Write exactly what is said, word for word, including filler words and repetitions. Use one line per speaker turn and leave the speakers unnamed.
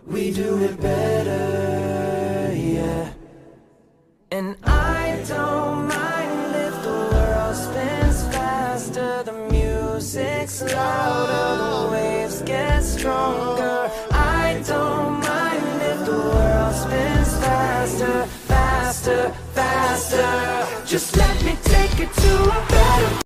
we do it better, yeah. And I don't mind if the world spins faster, the music's louder, the waves get stronger. I don't mind if the world spins faster, faster, faster. Just let me take it to a better